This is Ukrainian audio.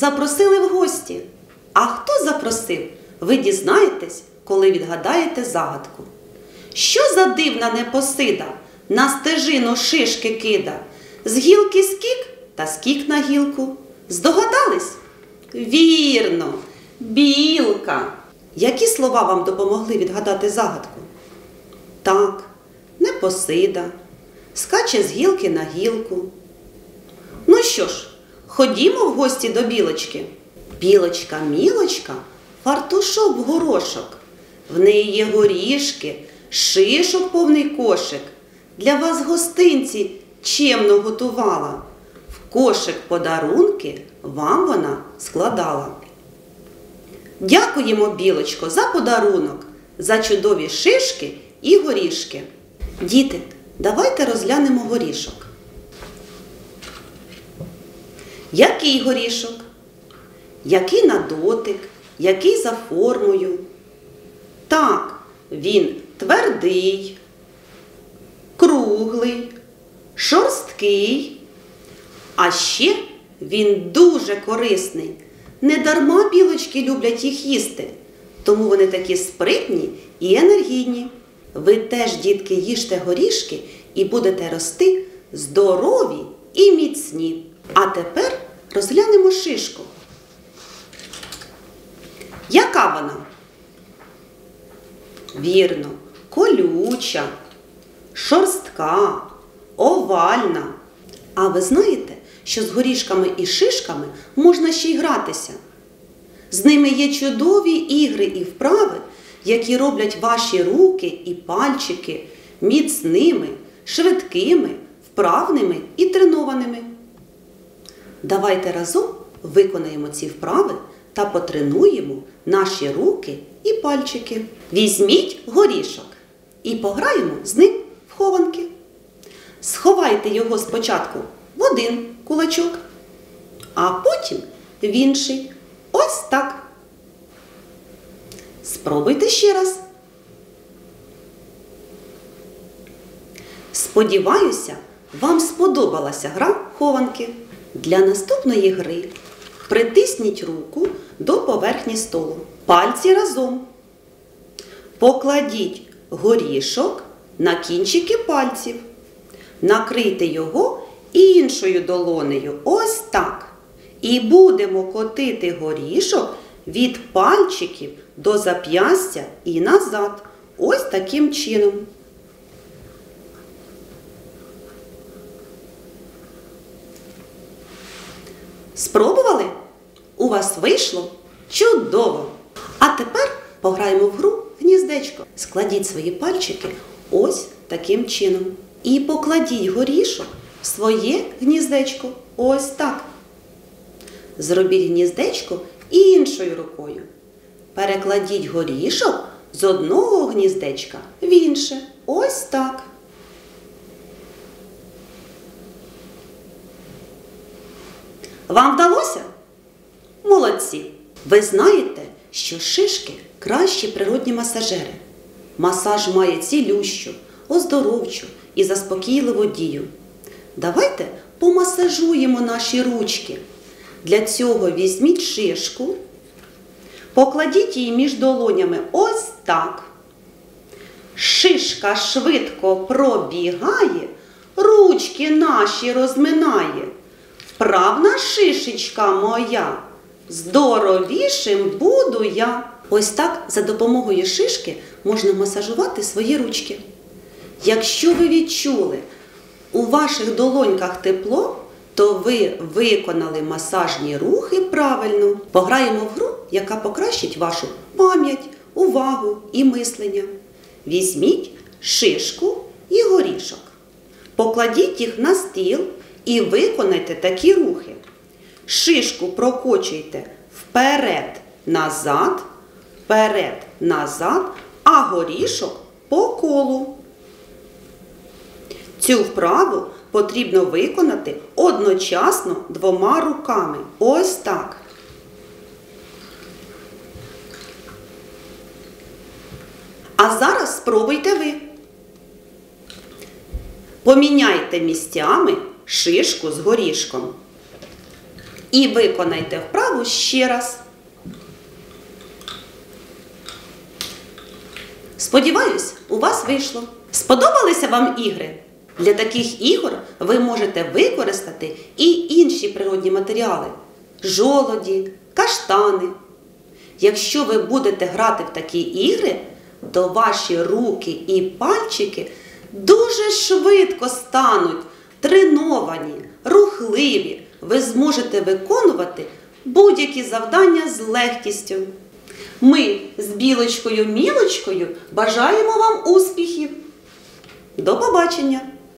запросили в гості. А хто запросив, ви дізнаєтесь, коли відгадаєте загадку. Що за дивна непосида на стежину шишки кида? З гілки скік та скік на гілку. Здогадались? Вірно, білка. Які слова вам допомогли відгадати загадку? Так, непосида, скаче з гілки на гілку. Ну що ж, ходімо в гості до білочки. Білочка-мілочка, фартушок в горошок. В неї є горішки, шишок повний кошик. Для вас гостинці чемно готувала. В кошик подарунки вам вона складала. Дякуємо, білочко, за подарунок, за чудові шишки і горішки. Діти, давайте розглянемо горішок. Який горішок? Який на дотик? Який за формою? Так, він твердий, круглий, шорсткий. А ще він дуже корисний. Недарма білочки люблять їх їсти, тому вони такі спритні і енергійні. Ви теж, дітки, їжте горішки і будете рости здорові і міцні. А тепер розглянемо шишку. Яка вона? Вірно, колюча, шорстка, овальна. А ви знаєте, що з горішками і шишками можна ще й гратися? З ними є чудові ігри і вправи, які роблять ваші руки і пальчики міцними, швидкими, вправними і тренованими. Давайте разом виконаємо ці вправи та потренуємо наші руки і пальчики. Візьміть горішок і пограємо з ним в хованки. Сховайте його спочатку в один кулачок, а потім в інший. Ось так. Спробуйте ще раз. Сподіваюся, вам сподобалася гра в хованки. Для наступної гри притисніть руку до поверхні столу. Пальці разом. Покладіть горішок на кінчики пальців. Накрийте його іншою долонею. Ось так. І будемо котити горішок від пальчиків до зап'ястя і назад. Ось таким чином. Спробували? У вас вийшло? Чудово! А тепер пограємо в гру гніздечко. Складіть свої пальчики ось таким чином. І покладіть горішок в своє гніздечко. Ось так. Зробіть гніздечко іншою рукою. Перекладіть горішок з одного гніздечка в інше. Ось так. Вам вдалося? Молодці! Ви знаєте, що шишки – кращі природні масажери. Масаж має цілющу, оздоровчу і заспокійливу дію. Давайте помасажуємо наші ручки. Для цього візьміть шишку, покладіть її між долонями ось так. Шишка швидко пробігає, ручки наші розминає. Вправна шишечка моя, здоровішим буду я. Ось так за допомогою шишки можна масажувати свої ручки. Якщо ви відчули у ваших долоньках тепло, то ви виконали масажні рухи правильно. Пограємо в гру, яка покращить вашу пам'ять, увагу і мислення. Візьміть шишку і горішок. Покладіть їх на стіл і виконайте такі рухи. Шишку прокочуйте вперед-назад, а горішок по колу. Цю вправу потрібно виконати одночасно двома руками. Ось так. А зараз спробуйте ви. Поміняйте місцями шишку з горішком. І виконайте вправу ще раз. Сподіваюсь, у вас вийшло. Сподобалися вам ігри? Для таких ігор ви можете використати і інші природні матеріали – жолоді, каштани. Якщо ви будете грати в такі ігри, то ваші руки і пальчики дуже швидко стануть треновані, рухливі. Ви зможете виконувати будь-які завдання з легкістю. Ми з Білочкою-Мілочкою бажаємо вам успіхів! До побачення!